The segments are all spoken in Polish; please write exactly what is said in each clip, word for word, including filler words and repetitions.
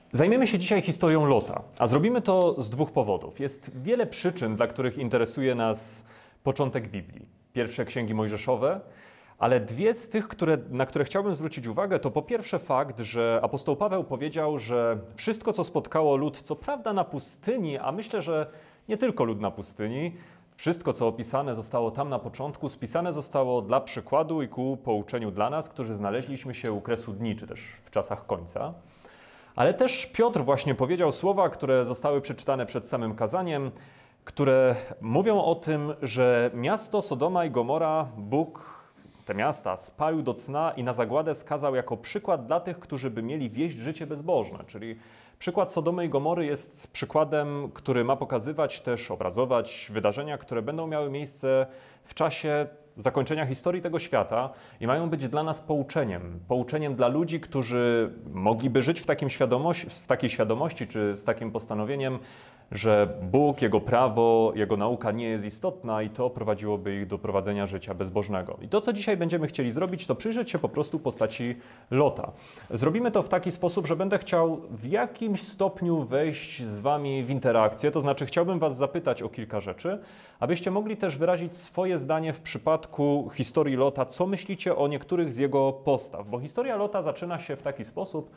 Zajmiemy się dzisiaj historią Lota, a zrobimy to z dwóch powodów. Jest wiele przyczyn, dla których interesuje nas początek Biblii, pierwsze księgi mojżeszowe, ale dwie z tych, które, na które chciałbym zwrócić uwagę, to po pierwsze fakt, że apostoł Paweł powiedział, że wszystko, co spotkało lud, co prawda na pustyni, a myślę, że nie tylko lud na pustyni, wszystko, co opisane zostało tam na początku, spisane zostało dla przykładu i ku pouczeniu dla nas, którzy znaleźliśmy się u kresu dni, czy też w czasach końca. Ale też Piotr właśnie powiedział słowa, które zostały przeczytane przed samym kazaniem, które mówią o tym, że miasto Sodoma i Gomora Bóg te miasta spalił do cna i na zagładę skazał jako przykład dla tych, którzy by mieli wieść życie bezbożne. Czyli przykład Sodomy i Gomory jest przykładem, który ma pokazywać też, obrazować wydarzenia, które będą miały miejsce w czasie zakończenia historii tego świata i mają być dla nas pouczeniem. Pouczeniem dla ludzi, którzy mogliby żyć w, takim świadomości, w takiej świadomości czy z takim postanowieniem, że Bóg, Jego prawo, Jego nauka nie jest istotna i to prowadziłoby ich do prowadzenia życia bezbożnego. I to, co dzisiaj będziemy chcieli zrobić, to przyjrzeć się po prostu postaci Lota. Zrobimy to w taki sposób, że będę chciał w jakimś stopniu wejść z Wami w interakcję, to znaczy chciałbym Was zapytać o kilka rzeczy, abyście mogli też wyrazić swoje zdanie w przypadku historii Lota, co myślicie o niektórych z jego postaw, bo historia Lota zaczyna się w taki sposób,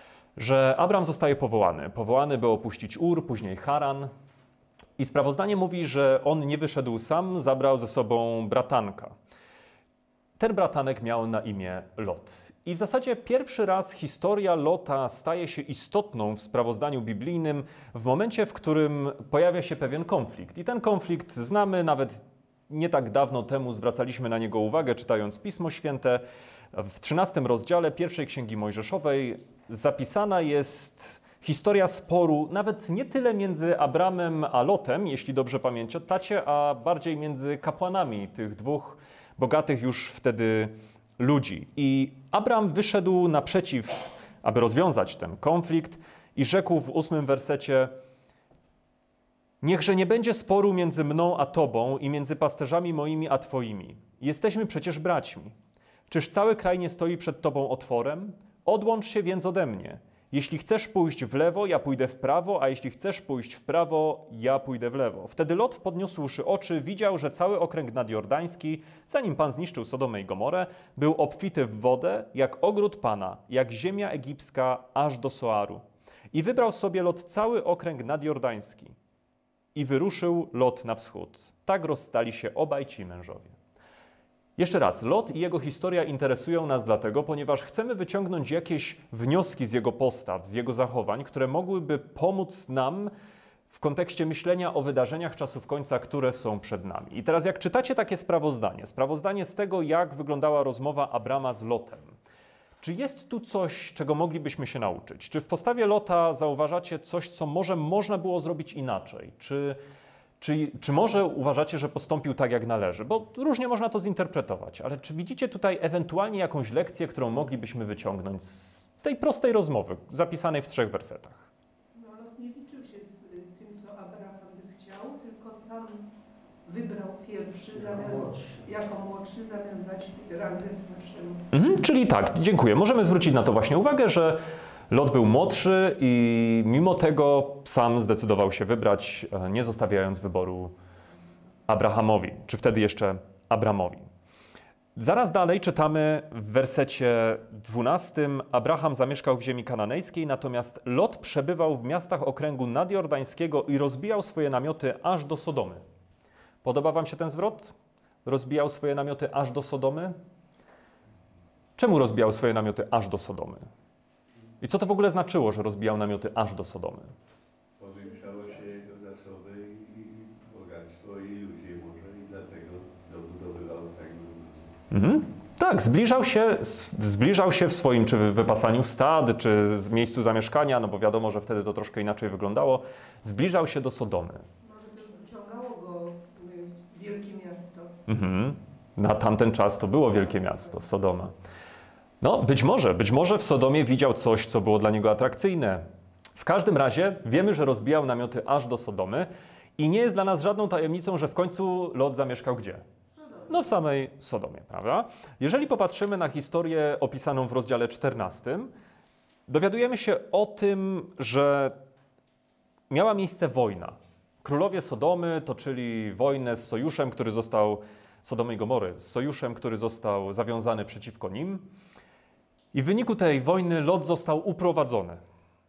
że Abram zostaje powołany. Powołany, by opuścić Ur, później Haran. I sprawozdanie mówi, że on nie wyszedł sam, zabrał ze sobą bratanka. Ten bratanek miał na imię Lot. I w zasadzie pierwszy raz historia Lota staje się istotną w sprawozdaniu biblijnym w momencie, w którym pojawia się pewien konflikt. I ten konflikt znamy, nawet nie tak dawno temu zwracaliśmy na niego uwagę, czytając Pismo Święte. W trzynastym rozdziale pierwszej Księgi Mojżeszowej zapisana jest historia sporu, nawet nie tyle między Abramem a Lotem, jeśli dobrze pamiętacie, a bardziej między kapłanami tych dwóch bogatych już wtedy ludzi. I Abram wyszedł naprzeciw, aby rozwiązać ten konflikt i rzekł w ósmym wersecie: niechże nie będzie sporu między mną a Tobą i między pasterzami moimi a Twoimi. Jesteśmy przecież braćmi. Czyż cały kraj nie stoi przed Tobą otworem? Odłącz się więc ode mnie. Jeśli chcesz pójść w lewo, ja pójdę w prawo, a jeśli chcesz pójść w prawo, ja pójdę w lewo. Wtedy Lot, podniósłszy oczy, widział, że cały okręg nadjordański, zanim Pan zniszczył Sodomę i Gomorę, był obfity w wodę, jak ogród Pana, jak ziemia egipska, aż do Soaru. I wybrał sobie Lot cały okręg nadjordański. I wyruszył Lot na wschód. Tak rozstali się obaj ci mężowie. Jeszcze raz, Lot i jego historia interesują nas dlatego, ponieważ chcemy wyciągnąć jakieś wnioski z jego postaw, z jego zachowań, które mogłyby pomóc nam w kontekście myślenia o wydarzeniach czasów końca, które są przed nami. I teraz jak czytacie takie sprawozdanie, sprawozdanie z tego, jak wyglądała rozmowa Abrama z Lotem, czy jest tu coś, czego moglibyśmy się nauczyć? Czy w postawie Lota zauważacie coś, co może można było zrobić inaczej? Czy... Czy, czy może uważacie, że postąpił tak, jak należy? Bo różnie można to zinterpretować, ale czy widzicie tutaj ewentualnie jakąś lekcję, którą moglibyśmy wyciągnąć z tej prostej rozmowy, zapisanej w trzech wersetach? No, Lot nie liczył się z tym, co Abraham by chciał, tylko sam wybrał pierwszy, zamiast, młodszy. jako młodszy, zamiast dać rangę starszemu. Mhm, czyli tak, dziękuję. Możemy zwrócić na to właśnie uwagę, że Lot był młodszy i mimo tego sam zdecydował się wybrać, nie zostawiając wyboru Abrahamowi, czy wtedy jeszcze Abramowi. Zaraz dalej czytamy w wersecie dwunastym: Abraham zamieszkał w ziemi kananejskiej, natomiast Lot przebywał w miastach okręgu nadjordańskiego i rozbijał swoje namioty aż do Sodomy. Podoba Wam się ten zwrot? Rozbijał swoje namioty aż do Sodomy? Czemu rozbijał swoje namioty aż do Sodomy? I co to w ogóle znaczyło, że rozbijał namioty aż do Sodomy? Powiększało się jego zasoby i bogactwo i ludzie może i dlatego dobudowywał tak dużo. Mhm. Tak, zbliżał się, zbliżał się w swoim czy wypasaniu stad, czy z miejscu zamieszkania, no bo wiadomo, że wtedy to troszkę inaczej wyglądało, zbliżał się do Sodomy. Może też pociągało go wielkie miasto. Mhm. Na tamten czas to było wielkie miasto, Sodoma. No, być może, być może w Sodomie widział coś, co było dla niego atrakcyjne. W każdym razie wiemy, że rozbijał namioty aż do Sodomy i nie jest dla nas żadną tajemnicą, że w końcu Lot zamieszkał gdzie? No w samej Sodomie, prawda? Jeżeli popatrzymy na historię opisaną w rozdziale czternastym, dowiadujemy się o tym, że miała miejsce wojna. Królowie Sodomy toczyli wojnę z sojuszem, który został, Sodomy i Gomory, z sojuszem, który został zawiązany przeciwko nim. I w wyniku tej wojny Lot został uprowadzony.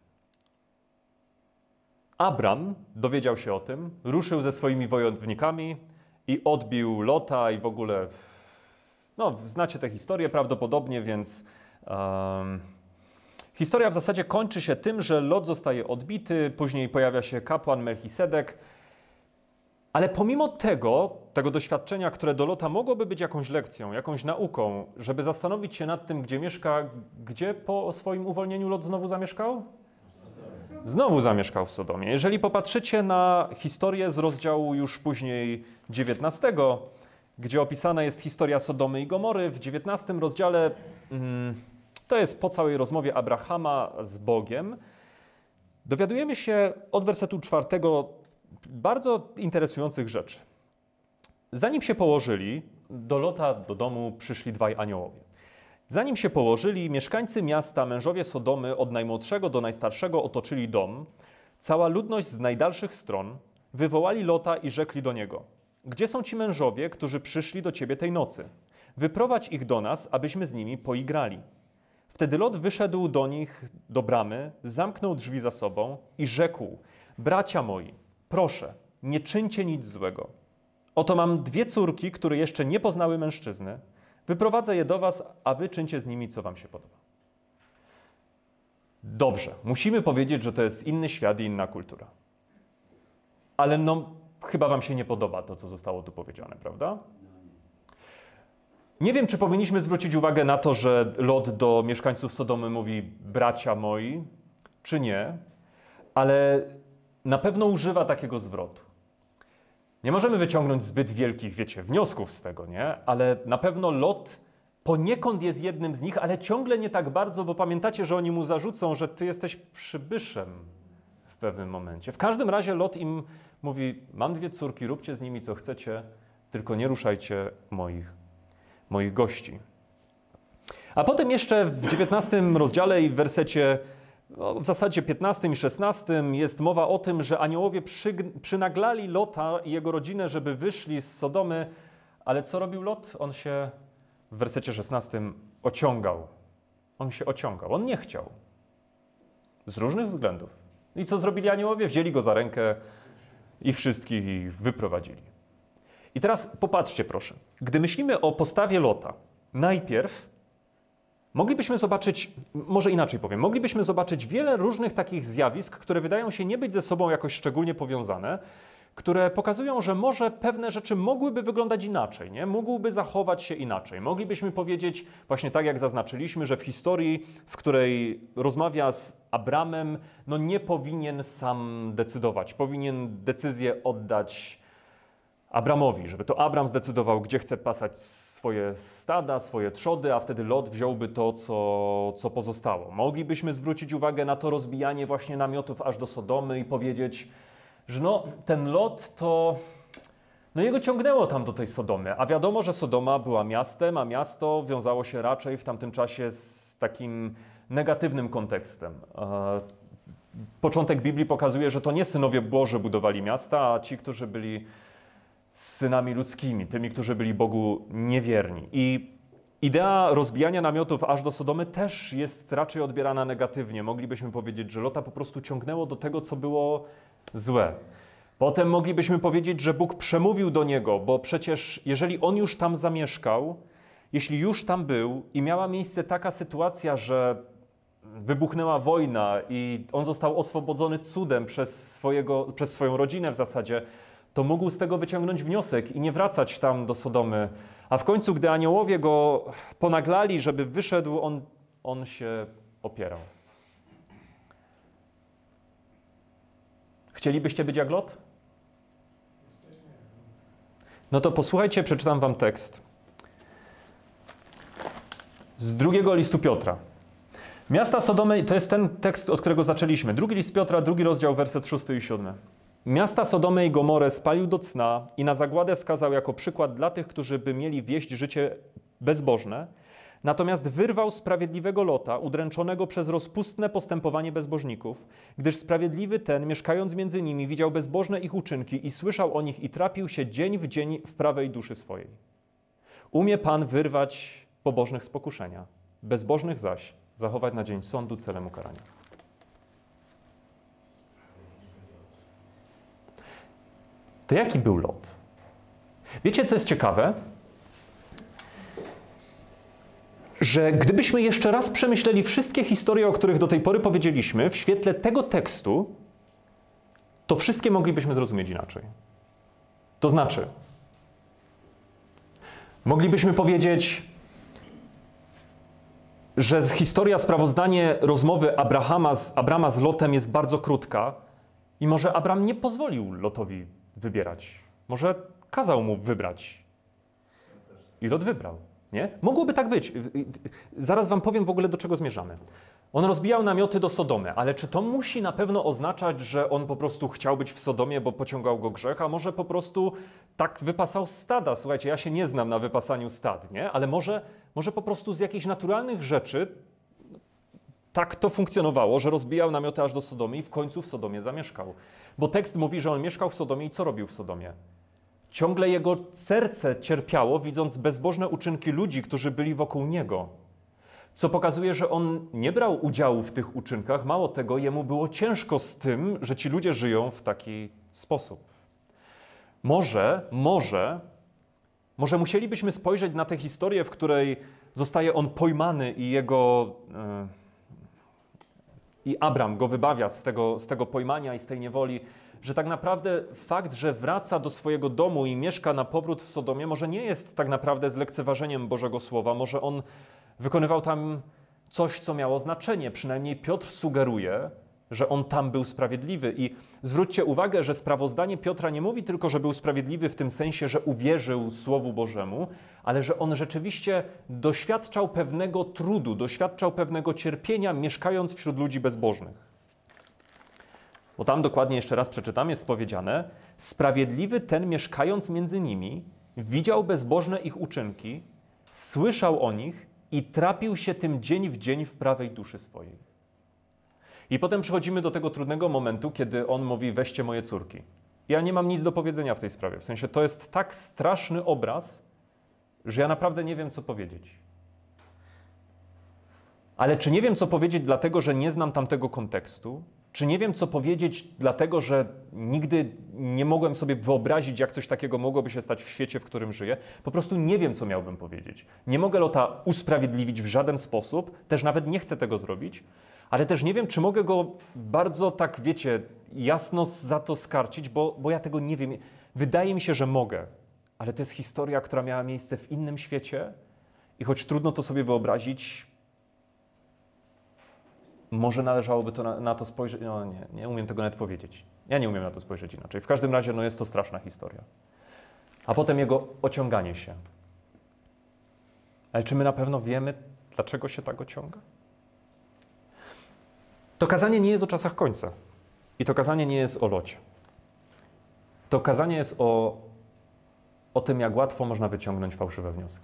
Abram dowiedział się o tym, ruszył ze swoimi wojownikami i odbił Lota i w ogóle, no znacie tę historię prawdopodobnie, więc um, historia w zasadzie kończy się tym, że Lot zostaje odbity, później pojawia się kapłan Melchisedek, ale pomimo tego, tego doświadczenia, które do Lota mogłoby być jakąś lekcją, jakąś nauką, żeby zastanowić się nad tym, gdzie mieszka, gdzie po swoim uwolnieniu Lot znowu zamieszkał? Znowu zamieszkał w Sodomie. Jeżeli popatrzycie na historię z rozdziału już później dziewiętnastego, gdzie opisana jest historia Sodomy i Gomory, w dziewiętnastym rozdziale, to jest po całej rozmowie Abrahama z Bogiem, dowiadujemy się od wersetu czwartego bardzo interesujących rzeczy. Zanim się położyli, do Lota, do domu przyszli dwaj aniołowie. Zanim się położyli, mieszkańcy miasta, mężowie Sodomy, od najmłodszego do najstarszego otoczyli dom. Cała ludność z najdalszych stron wywołali Lota i rzekli do niego: gdzie są ci mężowie, którzy przyszli do ciebie tej nocy? Wyprowadź ich do nas, abyśmy z nimi poigrali. Wtedy Lot wyszedł do nich do bramy, zamknął drzwi za sobą i rzekł: bracia moi, proszę, nie czyńcie nic złego. Oto mam dwie córki, które jeszcze nie poznały mężczyzny. Wyprowadzę je do was, a wy czyńcie z nimi, co wam się podoba. Dobrze, musimy powiedzieć, że to jest inny świat i inna kultura. Ale no, chyba wam się nie podoba to, co zostało tu powiedziane, prawda? Nie wiem, czy powinniśmy zwrócić uwagę na to, że Lot do mieszkańców Sodomy mówi bracia moi, czy nie, ale na pewno używa takiego zwrotu. Nie możemy wyciągnąć zbyt wielkich, wiecie, wniosków z tego, nie? Ale na pewno Lot poniekąd jest jednym z nich, ale ciągle nie tak bardzo, bo pamiętacie, że oni mu zarzucą, że ty jesteś przybyszem w pewnym momencie. W każdym razie Lot im mówi: mam dwie córki, róbcie z nimi co chcecie, tylko nie ruszajcie moich, moich gości. A potem jeszcze w dziewiętnastym rozdziale i w wersecie, no, w zasadzie piętnastym i szesnastym jest mowa o tym, że aniołowie przy, przynaglali Lota i jego rodzinę, żeby wyszli z Sodomy, ale co robił Lot? On się w wersecie szesnastym ociągał. On się ociągał, on nie chciał. Z różnych względów. I co zrobili aniołowie? Wzięli go za rękę i wszystkich ich wyprowadzili. I teraz popatrzcie proszę, gdy myślimy o postawie Lota, najpierw moglibyśmy zobaczyć, może inaczej powiem, moglibyśmy zobaczyć wiele różnych takich zjawisk, które wydają się nie być ze sobą jakoś szczególnie powiązane, które pokazują, że może pewne rzeczy mogłyby wyglądać inaczej, nie? Mógłby zachować się inaczej. Moglibyśmy powiedzieć, właśnie tak jak zaznaczyliśmy, że w historii, w której rozmawia z Abramem, no nie powinien sam decydować, powinien decyzję oddać Abramowi, żeby to Abram zdecydował, gdzie chce pasać swoje stada, swoje trzody, a wtedy Lot wziąłby to, co, co pozostało. Moglibyśmy zwrócić uwagę na to rozbijanie właśnie namiotów aż do Sodomy i powiedzieć, że no, ten Lot to, no jego ciągnęło tam do tej Sodomy, a wiadomo, że Sodoma była miastem, a miasto wiązało się raczej w tamtym czasie z takim negatywnym kontekstem. Początek Biblii pokazuje, że to nie synowie Boży budowali miasta, a ci, którzy byli synami ludzkimi, tymi, którzy byli Bogu niewierni. I idea rozbijania namiotów aż do Sodomy też jest raczej odbierana negatywnie. Moglibyśmy powiedzieć, że Lota po prostu ciągnęło do tego, co było złe. Potem moglibyśmy powiedzieć, że Bóg przemówił do niego, bo przecież jeżeli on już tam zamieszkał, jeśli już tam był i miała miejsce taka sytuacja, że wybuchnęła wojna i on został oswobodzony cudem przez, swojego, przez swoją rodzinę w zasadzie, to mógł z tego wyciągnąć wniosek i nie wracać tam do Sodomy. A w końcu, gdy aniołowie go ponaglali, żeby wyszedł, on, on się opierał. Chcielibyście być jak Lot? No to posłuchajcie, przeczytam wam tekst z drugiego listu Piotra. Miasta Sodomy, to jest ten tekst, od którego zaczęliśmy. Drugi list Piotra, drugi rozdział, werset szósty i siódmy. Miasta Sodomę i Gomorę spalił do cna i na zagładę skazał jako przykład dla tych, którzy by mieli wieść życie bezbożne. Natomiast wyrwał sprawiedliwego Lota, udręczonego przez rozpustne postępowanie bezbożników, gdyż sprawiedliwy ten, mieszkając między nimi, widział bezbożne ich uczynki i słyszał o nich i trapił się dzień w dzień w prawej duszy swojej. Umie Pan wyrwać pobożnych z pokuszenia, bezbożnych zaś zachować na dzień sądu celem ukarania. To jaki był Lot? Wiecie, co jest ciekawe? Że gdybyśmy jeszcze raz przemyśleli wszystkie historie, o których do tej pory powiedzieliśmy, w świetle tego tekstu, to wszystkie moglibyśmy zrozumieć inaczej. To znaczy, moglibyśmy powiedzieć, że historia, sprawozdanie rozmowy Abrahama z, Abrama z Lotem jest bardzo krótka i może Abram nie pozwolił Lotowi wybierać. Może kazał mu wybrać. I Lot wybrał. Nie? Mogłoby tak być. Zaraz wam powiem w ogóle, do czego zmierzamy. On rozbijał namioty do Sodomy, ale czy to musi na pewno oznaczać, że on po prostu chciał być w Sodomie, bo pociągał go grzech, a może po prostu tak wypasał stada? Słuchajcie, ja się nie znam na wypasaniu stad, nie? Ale może, może po prostu z jakichś naturalnych rzeczy tak to funkcjonowało, że rozbijał namioty aż do Sodomy i w końcu w Sodomie zamieszkał. Bo tekst mówi, że on mieszkał w Sodomie i co robił w Sodomie? Ciągle jego serce cierpiało, widząc bezbożne uczynki ludzi, którzy byli wokół niego. Co pokazuje, że on nie brał udziału w tych uczynkach. Mało tego, jemu było ciężko z tym, że ci ludzie żyją w taki sposób. Może, może, może musielibyśmy spojrzeć na tę historię, w której zostaje on pojmany i jego... Yy, i Abram go wybawia z tego, z tego pojmania i z tej niewoli, że tak naprawdę fakt, że wraca do swojego domu i mieszka na powrót w Sodomie, może nie jest tak naprawdę zlekceważeniem Bożego Słowa. Może on wykonywał tam coś, co miało znaczenie. Przynajmniej Piotr sugeruje, że on tam był sprawiedliwy. I zwróćcie uwagę, że sprawozdanie Piotra nie mówi tylko, że był sprawiedliwy w tym sensie, że uwierzył Słowu Bożemu, ale że on rzeczywiście doświadczał pewnego trudu, doświadczał pewnego cierpienia, mieszkając wśród ludzi bezbożnych. Bo tam dokładnie, jeszcze raz przeczytam, jest powiedziane: sprawiedliwy ten, mieszkając między nimi, widział bezbożne ich uczynki, słyszał o nich i trapił się tym dzień w dzień w prawej duszy swojej. I potem przechodzimy do tego trudnego momentu, kiedy on mówi: weźcie moje córki. Ja nie mam nic do powiedzenia w tej sprawie. W sensie to jest tak straszny obraz, że ja naprawdę nie wiem, co powiedzieć. Ale czy nie wiem, co powiedzieć dlatego, że nie znam tamtego kontekstu? Czy nie wiem, co powiedzieć dlatego, że nigdy nie mogłem sobie wyobrazić, jak coś takiego mogłoby się stać w świecie, w którym żyję? Po prostu nie wiem, co miałbym powiedzieć. Nie mogę Lota usprawiedliwić w żaden sposób, też nawet nie chcę tego zrobić, ale też nie wiem, czy mogę go bardzo tak, wiecie, jasno za to skarcić, bo, bo ja tego nie wiem. Wydaje mi się, że mogę, ale to jest historia, która miała miejsce w innym świecie i choć trudno to sobie wyobrazić, może należałoby to na, na to spojrzeć. No nie, nie umiem tego nawet powiedzieć. Ja nie umiem na to spojrzeć inaczej. W każdym razie no jest to straszna historia. A potem jego ociąganie się. Ale czy my na pewno wiemy, dlaczego się tak ociąga? To kazanie nie jest o czasach końca. I to kazanie nie jest o Locie. To kazanie jest o, o tym, jak łatwo można wyciągnąć fałszywe wnioski.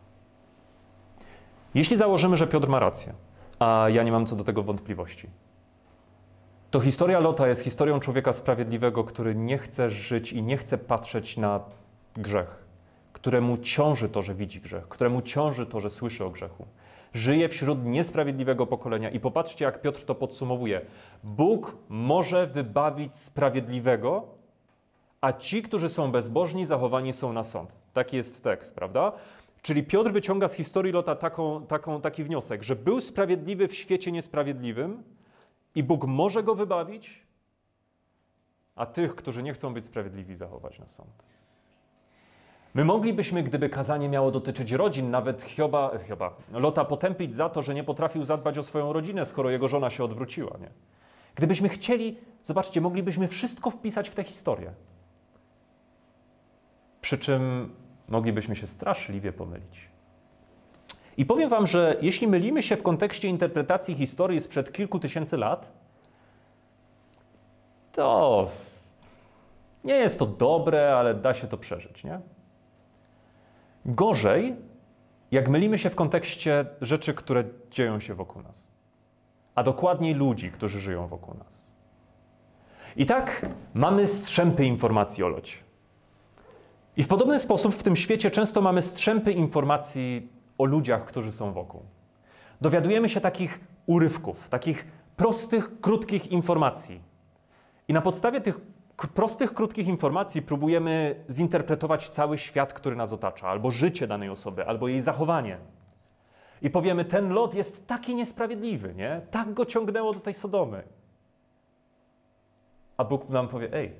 Jeśli założymy, że Piotr ma rację, a ja nie mam co do tego wątpliwości, to historia Lota jest historią człowieka sprawiedliwego, który nie chce żyć i nie chce patrzeć na grzech, któremu ciąży to, że widzi grzech, któremu ciąży to, że słyszy o grzechu. Żyje wśród niesprawiedliwego pokolenia i popatrzcie, jak Piotr to podsumowuje. Bóg może wybawić sprawiedliwego, a ci, którzy są bezbożni, zachowani są na sąd. Taki jest tekst, prawda? Czyli Piotr wyciąga z historii Lota taką, taką, taki wniosek, że był sprawiedliwy w świecie niesprawiedliwym i Bóg może go wybawić, a tych, którzy nie chcą być sprawiedliwi, zachować na sąd. My moglibyśmy, gdyby kazanie miało dotyczyć rodzin, nawet Hioba, Hioba, Lota potępić za to, że nie potrafił zadbać o swoją rodzinę, skoro jego żona się odwróciła. Nie? Gdybyśmy chcieli, zobaczcie, moglibyśmy wszystko wpisać w tę historię. Przy czym moglibyśmy się straszliwie pomylić. I powiem wam, że jeśli mylimy się w kontekście interpretacji historii sprzed kilku tysięcy lat, to nie jest to dobre, ale da się to przeżyć, nie? Gorzej, jak mylimy się w kontekście rzeczy, które dzieją się wokół nas, a dokładniej ludzi, którzy żyją wokół nas. I tak mamy strzępy informacji o locie. I w podobny sposób w tym świecie często mamy strzępy informacji o ludziach, którzy są wokół. Dowiadujemy się takich urywków, takich prostych, krótkich informacji. I na podstawie tych prostych, krótkich informacji próbujemy zinterpretować cały świat, który nas otacza, albo życie danej osoby, albo jej zachowanie. I powiemy, ten lot jest taki niesprawiedliwy, nie? Tak go ciągnęło do tej Sodomy. A Bóg nam powie, ej,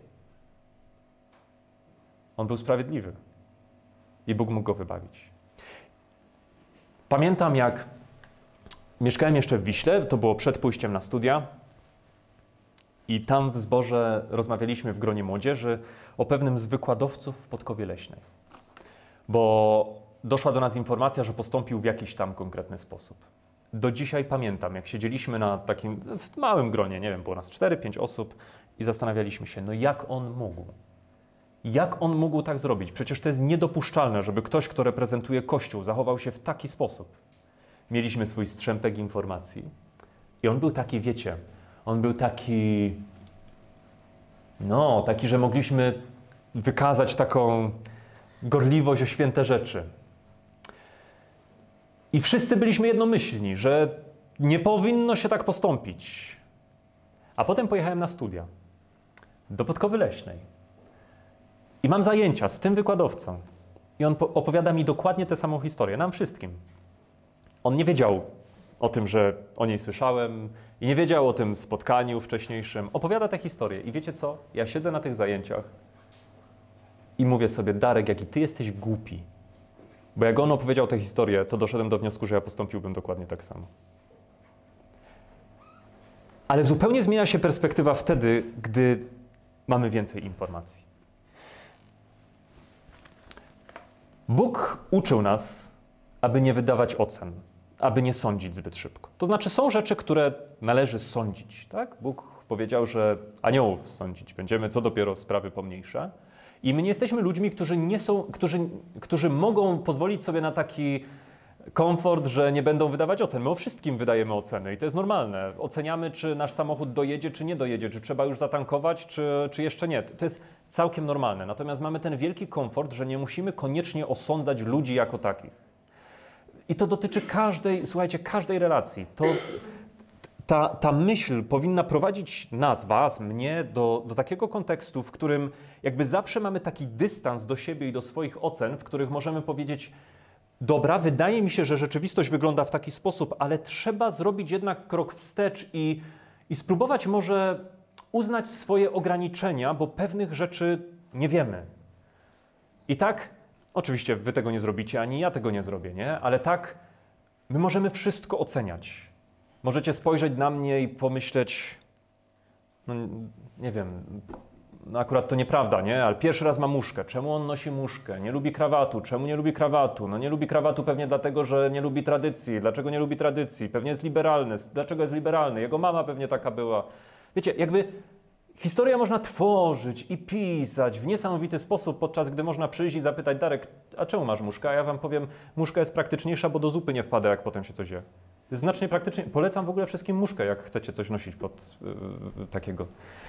on był sprawiedliwy. I Bóg mógł go wybawić. Pamiętam, jak mieszkałem jeszcze w Wiśle, to było przed pójściem na studia, i tam w zborze rozmawialiśmy w gronie młodzieży o pewnym z wykładowców w Podkowie Leśnej. Bo doszła do nas informacja, że postąpił w jakiś tam konkretny sposób. Do dzisiaj pamiętam, jak siedzieliśmy na takim w małym gronie, nie wiem, było nas cztery, pięć osób i zastanawialiśmy się, no jak on mógł? Jak on mógł tak zrobić? Przecież to jest niedopuszczalne, żeby ktoś, kto reprezentuje Kościół, zachował się w taki sposób. Mieliśmy swój strzępek informacji i on był taki, wiecie, on był taki, no, taki, że mogliśmy wykazać taką gorliwość o święte rzeczy. I wszyscy byliśmy jednomyślni, że nie powinno się tak postąpić. A potem pojechałem na studia do Podkowy Leśnej i mam zajęcia z tym wykładowcą i on opowiada mi dokładnie tę samą historię, nam wszystkim. On nie wiedział o tym, że o niej słyszałem i nie wiedział o tym spotkaniu wcześniejszym. Opowiada tę historię i wiecie co? Ja siedzę na tych zajęciach i mówię sobie, Darek, jaki ty jesteś głupi. Bo jak on opowiedział tę historię, to doszedłem do wniosku, że ja postąpiłbym dokładnie tak samo. Ale zupełnie zmienia się perspektywa wtedy, gdy mamy więcej informacji. Bóg uczył nas, aby nie wydawać ocen, aby nie sądzić zbyt szybko. To znaczy są rzeczy, które należy sądzić. Tak? Bóg powiedział, że aniołów sądzić będziemy, co dopiero sprawy pomniejsze. I my nie jesteśmy ludźmi, którzy, nie są, którzy, którzy mogą pozwolić sobie na taki komfort, że nie będą wydawać ocen. My o wszystkim wydajemy oceny i to jest normalne. Oceniamy, czy nasz samochód dojedzie, czy nie dojedzie, czy trzeba już zatankować, czy, czy jeszcze nie. To jest całkiem normalne. Natomiast mamy ten wielki komfort, że nie musimy koniecznie osądzać ludzi jako takich. I to dotyczy każdej, słuchajcie, każdej relacji. To, ta, ta myśl powinna prowadzić nas, was, mnie do, do takiego kontekstu, w którym jakby zawsze mamy taki dystans do siebie i do swoich ocen, w których możemy powiedzieć, dobra, wydaje mi się, że rzeczywistość wygląda w taki sposób, ale trzeba zrobić jednak krok wstecz i, i spróbować może uznać swoje ograniczenia, bo pewnych rzeczy nie wiemy. I tak, oczywiście wy tego nie zrobicie, ani ja tego nie zrobię, nie? Ale tak, my możemy wszystko oceniać. Możecie spojrzeć na mnie i pomyśleć, no nie wiem, no akurat to nieprawda, nie? Ale pierwszy raz ma muszkę. Czemu on nosi muszkę? Nie lubi krawatu. Czemu nie lubi krawatu? No nie lubi krawatu pewnie dlatego, że nie lubi tradycji. Dlaczego nie lubi tradycji? Pewnie jest liberalny. Dlaczego jest liberalny? Jego mama pewnie taka była. Wiecie, jakby historię można tworzyć i pisać w niesamowity sposób, podczas gdy można przyjść i zapytać, Darek, a czemu masz muszkę? A ja wam powiem, muszka jest praktyczniejsza, bo do zupy nie wpada, jak potem się coś je. Jest znacznie praktyczniej. Polecam w ogóle wszystkim muszkę, jak chcecie coś nosić pod yy, takiego.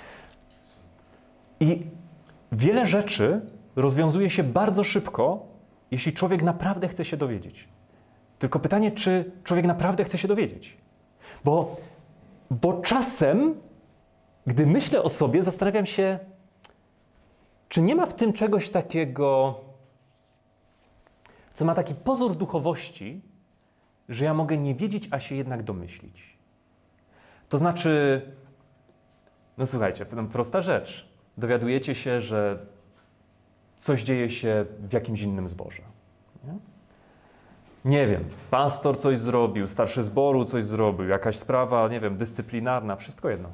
I wiele rzeczy rozwiązuje się bardzo szybko, jeśli człowiek naprawdę chce się dowiedzieć. Tylko pytanie, czy człowiek naprawdę chce się dowiedzieć? Bo, bo czasem, gdy myślę o sobie, zastanawiam się, czy nie ma w tym czegoś takiego, co ma taki pozór duchowości, że ja mogę nie wiedzieć, a się jednak domyślić. To znaczy, no słuchajcie, prosta rzecz. Dowiadujecie się, że coś dzieje się w jakimś innym zborze. Nie? Nie wiem, pastor coś zrobił, starszy zboru coś zrobił, jakaś sprawa, nie wiem, dyscyplinarna, wszystko jedno.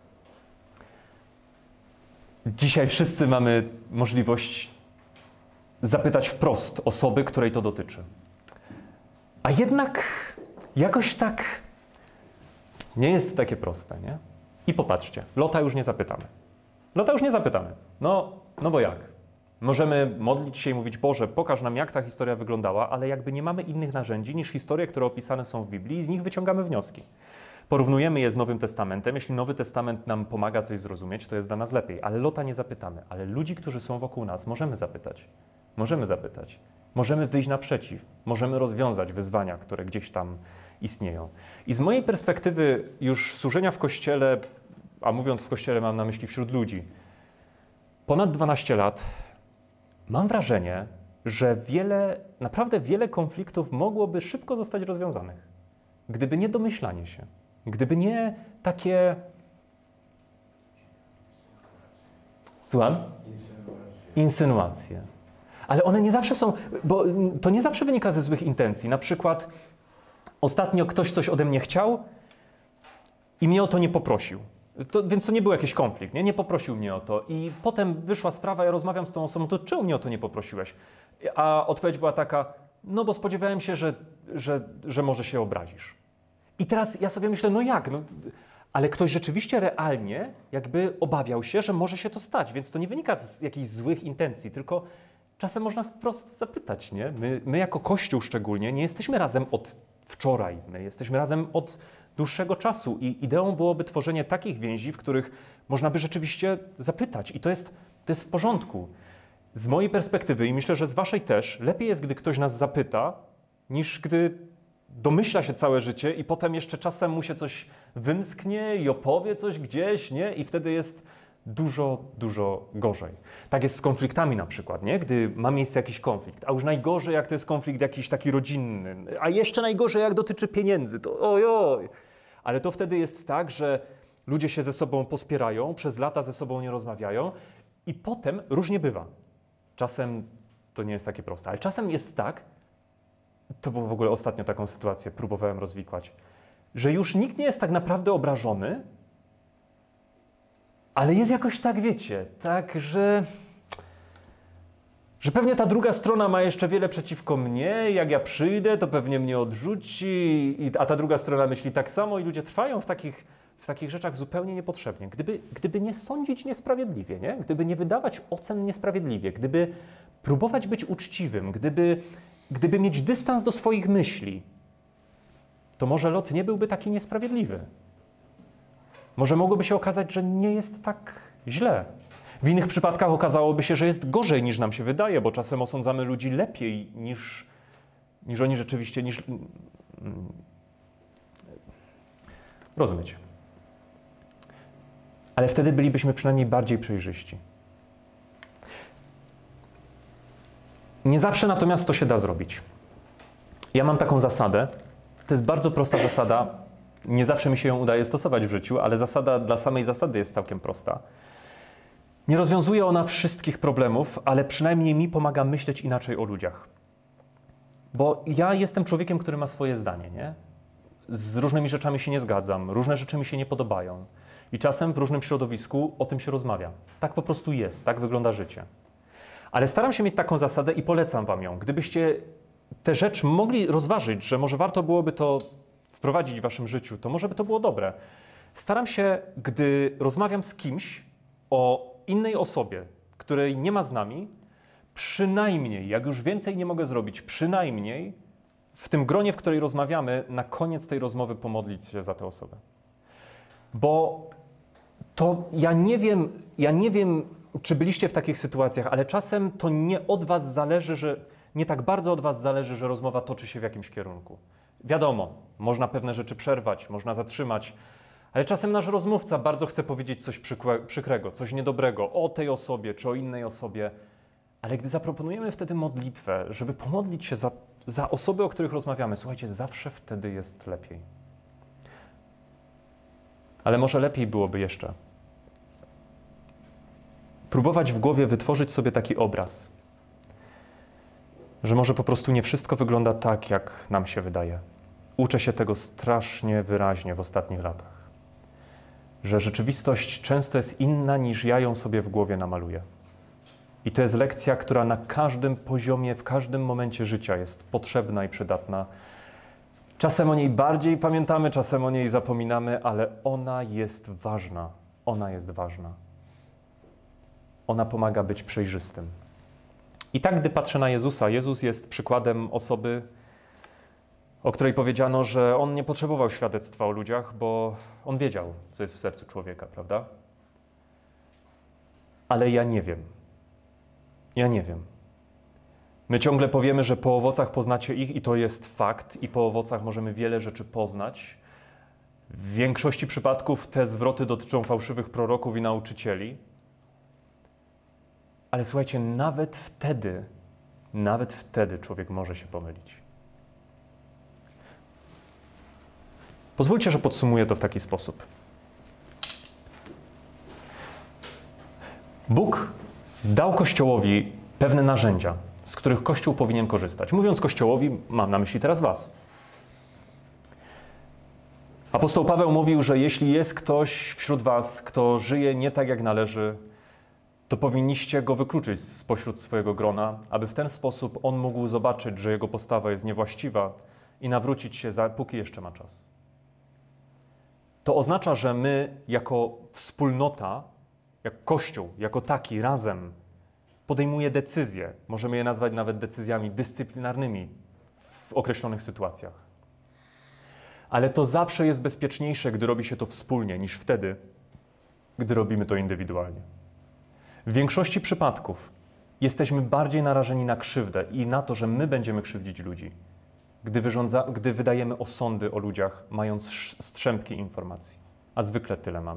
Dzisiaj wszyscy mamy możliwość zapytać wprost osoby, której to dotyczy. A jednak jakoś tak nie jest takie proste, nie? I popatrzcie, Lota już nie zapytamy. Lota już nie zapytamy. No, no bo jak? Możemy modlić się i mówić, Boże, pokaż nam, jak ta historia wyglądała, ale jakby nie mamy innych narzędzi niż historie, które opisane są w Biblii i z nich wyciągamy wnioski. Porównujemy je z Nowym Testamentem. Jeśli Nowy Testament nam pomaga coś zrozumieć, to jest dla nas lepiej. Ale Lota nie zapytamy. Ale ludzi, którzy są wokół nas, możemy zapytać. Możemy zapytać. Możemy wyjść naprzeciw. Możemy rozwiązać wyzwania, które gdzieś tam istnieją. I z mojej perspektywy już służenia w Kościele, a mówiąc w Kościele mam na myśli wśród ludzi, ponad dwanaście lat, mam wrażenie, że wiele, naprawdę wiele konfliktów mogłoby szybko zostać rozwiązanych. Gdyby nie domyślanie się. Gdyby nie takie... Słucham? Insynuacje. Insynuacje. Ale one nie zawsze są, bo to nie zawsze wynika ze złych intencji. Na przykład ostatnio ktoś coś ode mnie chciał i mnie o to nie poprosił. To, więc to nie był jakiś konflikt, nie? Nie poprosił mnie o to. I potem wyszła sprawa, ja rozmawiam z tą osobą, to czemu mnie o to nie poprosiłeś? A odpowiedź była taka, no bo spodziewałem się, że, że, że może się obrazisz. I teraz ja sobie myślę, no jak? No, ale ktoś rzeczywiście realnie jakby obawiał się, że może się to stać, więc to nie wynika z jakichś złych intencji, tylko czasem można wprost zapytać, nie? My, my jako Kościół szczególnie nie jesteśmy razem od wczoraj, my jesteśmy razem od dłuższego czasu i ideą byłoby tworzenie takich więzi, w których można by rzeczywiście zapytać i to jest, to jest w porządku. Z mojej perspektywy i myślę, że z waszej też, lepiej jest, gdy ktoś nas zapyta, niż gdy domyśla się całe życie i potem jeszcze czasem mu się coś wymsknie i opowie coś gdzieś, nie? I wtedy jest dużo, dużo gorzej. Tak jest z konfliktami na przykład, nie? Gdy ma miejsce jakiś konflikt, a już najgorzej jak to jest konflikt jakiś taki rodzinny, a jeszcze najgorzej jak dotyczy pieniędzy, to ojoj. Ale to wtedy jest tak, że ludzie się ze sobą pospierają, przez lata ze sobą nie rozmawiają i potem różnie bywa. Czasem to nie jest takie proste, ale czasem jest tak, to było w ogóle ostatnio taką sytuację, próbowałem rozwikłać, że już nikt nie jest tak naprawdę obrażony, ale jest jakoś tak, wiecie, tak, że, że pewnie ta druga strona ma jeszcze wiele przeciwko mnie, jak ja przyjdę, to pewnie mnie odrzuci, i, a ta druga strona myśli tak samo i ludzie trwają w takich, w takich rzeczach zupełnie niepotrzebnie. Gdyby, gdyby nie sądzić niesprawiedliwie, nie? Gdyby nie wydawać ocen niesprawiedliwie, gdyby próbować być uczciwym, gdyby, gdyby mieć dystans do swoich myśli, to może Lot nie byłby taki niesprawiedliwy. Może mogłoby się okazać, że nie jest tak źle. W innych przypadkach okazałoby się, że jest gorzej niż nam się wydaje, bo czasem osądzamy ludzi lepiej niż, niż oni rzeczywiście, niż... Rozumiecie. Ale wtedy bylibyśmy przynajmniej bardziej przejrzyści. Nie zawsze natomiast to się da zrobić. Ja mam taką zasadę, to jest bardzo prosta zasada, nie zawsze mi się ją udaje stosować w życiu, ale zasada dla samej zasady jest całkiem prosta. Nie rozwiązuje ona wszystkich problemów, ale przynajmniej mi pomaga myśleć inaczej o ludziach. Bo ja jestem człowiekiem, który ma swoje zdanie, nie? Z różnymi rzeczami się nie zgadzam, różne rzeczy mi się nie podobają. I czasem w różnym środowisku o tym się rozmawia. Tak po prostu jest, tak wygląda życie. Ale staram się mieć taką zasadę i polecam wam ją. Gdybyście tę rzecz mogli rozważyć, że może warto byłoby to wprowadzić w waszym życiu, to może by to było dobre. Staram się, gdy rozmawiam z kimś o innej osobie, której nie ma z nami, przynajmniej, jak już więcej nie mogę zrobić, przynajmniej w tym gronie, w której rozmawiamy, na koniec tej rozmowy pomodlić się za tę osobę. Bo to ja nie wiem, ja nie wiem, czy byliście w takich sytuacjach, ale czasem to nie od was zależy, że nie tak bardzo od was zależy, że rozmowa toczy się w jakimś kierunku. Wiadomo, można pewne rzeczy przerwać, można zatrzymać, ale czasem nasz rozmówca bardzo chce powiedzieć coś przykrego, coś niedobrego o tej osobie czy o innej osobie, ale gdy zaproponujemy wtedy modlitwę, żeby pomodlić się za, za osoby, o których rozmawiamy, słuchajcie, zawsze wtedy jest lepiej. Ale może lepiej byłoby jeszcze próbować w głowie wytworzyć sobie taki obraz, że może po prostu nie wszystko wygląda tak, jak nam się wydaje. Uczę się tego strasznie wyraźnie w ostatnich latach. Że rzeczywistość często jest inna, niż ja ją sobie w głowie namaluję. I to jest lekcja, która na każdym poziomie, w każdym momencie życia jest potrzebna i przydatna. Czasem o niej bardziej pamiętamy, czasem o niej zapominamy, ale ona jest ważna. Ona jest ważna. Ona pomaga być przejrzystym. I tak, gdy patrzę na Jezusa, Jezus jest przykładem osoby, o której powiedziano, że On nie potrzebował świadectwa o ludziach, bo On wiedział, co jest w sercu człowieka, prawda? Ale ja nie wiem. Ja nie wiem. My ciągle powiemy, że po owocach poznacie ich i to jest fakt i po owocach możemy wiele rzeczy poznać. W większości przypadków te zwroty dotyczą fałszywych proroków i nauczycieli. Ale słuchajcie, nawet wtedy, nawet wtedy człowiek może się pomylić. Pozwólcie, że podsumuję to w taki sposób. Bóg dał Kościołowi pewne narzędzia, z których Kościół powinien korzystać. Mówiąc Kościołowi, mam na myśli teraz was. Apostoł Paweł mówił, że jeśli jest ktoś wśród was, kto żyje nie tak jak należy, to powinniście go wykluczyć spośród swojego grona, aby w ten sposób on mógł zobaczyć, że jego postawa jest niewłaściwa i nawrócić się, póki jeszcze ma czas. To oznacza, że my jako wspólnota, jak Kościół, jako taki razem podejmuje decyzje, możemy je nazwać nawet decyzjami dyscyplinarnymi w określonych sytuacjach. Ale to zawsze jest bezpieczniejsze, gdy robi się to wspólnie, niż wtedy, gdy robimy to indywidualnie. W większości przypadków jesteśmy bardziej narażeni na krzywdę i na to, że my będziemy krzywdzić ludzi, gdy, wyrządza, gdy wydajemy osądy o ludziach, mając strzępki informacji. A zwykle tyle mamy.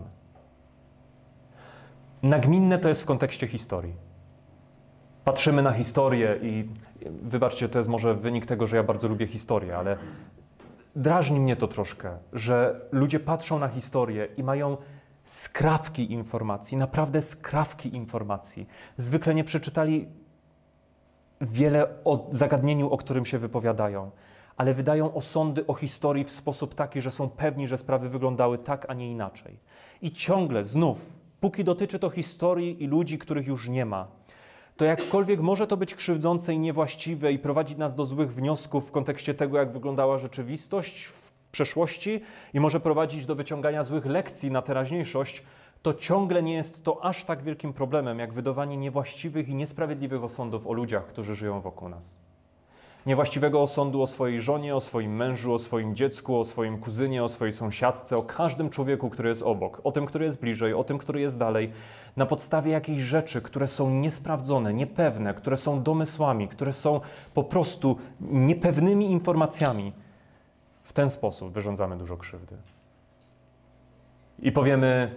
Nagminne to jest w kontekście historii. Patrzymy na historię i wybaczcie, to jest może wynik tego, że ja bardzo lubię historię, ale drażni mnie to troszkę, że ludzie patrzą na historię i mają skrawki informacji, naprawdę skrawki informacji. Zwykle nie przeczytali wiele o zagadnieniu, o którym się wypowiadają, ale wydają osądy o historii w sposób taki, że są pewni, że sprawy wyglądały tak, a nie inaczej. I ciągle, znów, póki dotyczy to historii i ludzi, których już nie ma, to jakkolwiek może to być krzywdzące i niewłaściwe i prowadzić nas do złych wniosków w kontekście tego, jak wyglądała rzeczywistość w przeszłości i może prowadzić do wyciągania złych lekcji na teraźniejszość, to ciągle nie jest to aż tak wielkim problemem, jak wydawanie niewłaściwych i niesprawiedliwych osądów o ludziach, którzy żyją wokół nas. Niewłaściwego osądu o swojej żonie, o swoim mężu, o swoim dziecku, o swoim kuzynie, o swojej sąsiadce, o każdym człowieku, który jest obok, o tym, który jest bliżej, o tym, który jest dalej, na podstawie jakichś rzeczy, które są niesprawdzone, niepewne, które są domysłami, które są po prostu niepewnymi informacjami. W ten sposób wyrządzamy dużo krzywdy. I powiemy,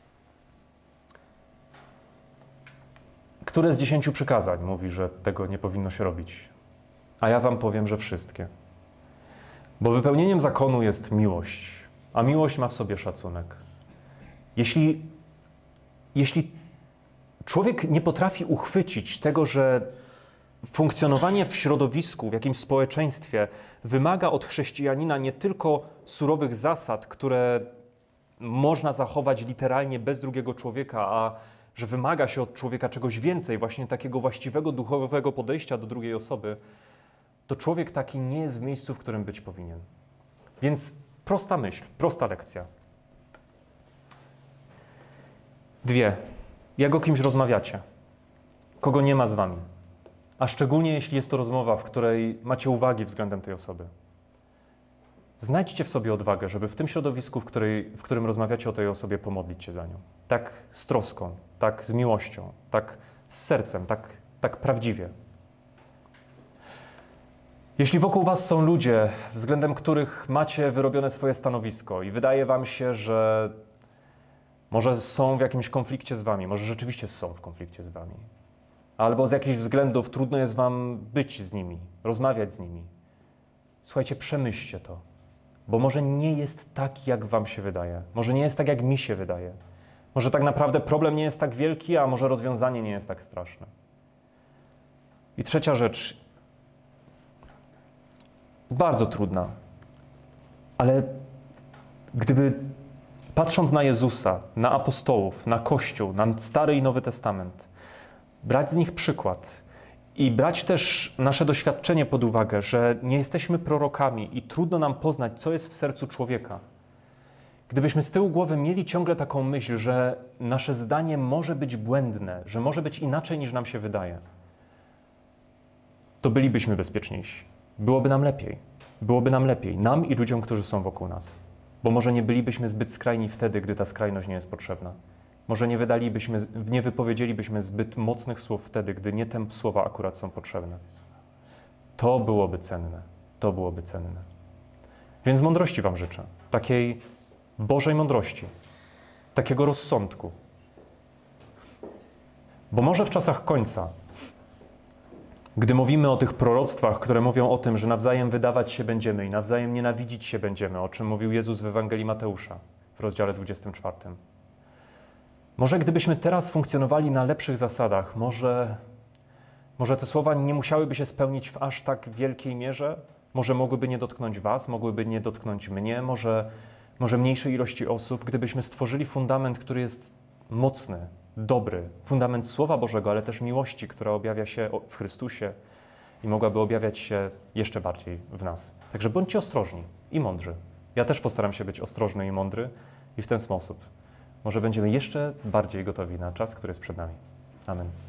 które z dziesięciu przykazań mówi, że tego nie powinno się robić? A ja wam powiem, że wszystkie. Bo wypełnieniem zakonu jest miłość, a miłość ma w sobie szacunek. Jeśli, jeśli człowiek nie potrafi uchwycić tego, że funkcjonowanie w środowisku, w jakimś społeczeństwie wymaga od chrześcijanina nie tylko surowych zasad, które można zachować literalnie bez drugiego człowieka, a że wymaga się od człowieka czegoś więcej, właśnie takiego właściwego, duchowego podejścia do drugiej osoby, to człowiek taki nie jest w miejscu, w którym być powinien. Więc prosta myśl, prosta lekcja. Dwie. Jak o kimś rozmawiacie? Kogo nie ma z wami? A szczególnie jeśli jest to rozmowa, w której macie uwagi względem tej osoby. Znajdźcie w sobie odwagę, żeby w tym środowisku, w, której, w którym rozmawiacie o tej osobie, pomodlić się za nią. Tak z troską, tak z miłością, tak z sercem, tak, tak prawdziwie. Jeśli wokół was są ludzie, względem których macie wyrobione swoje stanowisko i wydaje wam się, że może są w jakimś konflikcie z wami, może rzeczywiście są w konflikcie z wami, albo z jakichś względów trudno jest wam być z nimi, rozmawiać z nimi, słuchajcie, przemyślcie to, bo może nie jest tak, jak wam się wydaje, może nie jest tak, jak mi się wydaje, może tak naprawdę problem nie jest tak wielki, a może rozwiązanie nie jest tak straszne. I trzecia rzecz, bardzo trudna, ale gdyby patrząc na Jezusa, na apostołów, na Kościół, na Stary i Nowy Testament, brać z nich przykład i brać też nasze doświadczenie pod uwagę, że nie jesteśmy prorokami i trudno nam poznać, co jest w sercu człowieka. Gdybyśmy z tyłu głowy mieli ciągle taką myśl, że nasze zdanie może być błędne, że może być inaczej niż nam się wydaje, to bylibyśmy bezpieczniejsi. Byłoby nam lepiej. Byłoby nam lepiej. Nam i ludziom, którzy są wokół nas. Bo może nie bylibyśmy zbyt skrajni wtedy, gdy ta skrajność nie jest potrzebna. Może nie wydalibyśmy, nie wypowiedzielibyśmy zbyt mocnych słów wtedy, gdy nie te słowa akurat są potrzebne. To byłoby cenne. To byłoby cenne. Więc mądrości wam życzę. Takiej Bożej mądrości. Takiego rozsądku. Bo może w czasach końca, gdy mówimy o tych proroctwach, które mówią o tym, że nawzajem wydawać się będziemy i nawzajem nienawidzić się będziemy, o czym mówił Jezus w Ewangelii Mateusza w rozdziale dwudziestym czwartym. Może gdybyśmy teraz funkcjonowali na lepszych zasadach, może, może te słowa nie musiałyby się spełnić w aż tak wielkiej mierze, może mogłyby nie dotknąć was, mogłyby nie dotknąć mnie, może, może mniejszej ilości osób, gdybyśmy stworzyli fundament, który jest mocny, dobry, fundament Słowa Bożego, ale też miłości, która objawia się w Chrystusie i mogłaby objawiać się jeszcze bardziej w nas. Także bądźcie ostrożni i mądrzy. Ja też postaram się być ostrożny i mądry i w ten sposób może będziemy jeszcze bardziej gotowi na czas, który jest przed nami. Amen.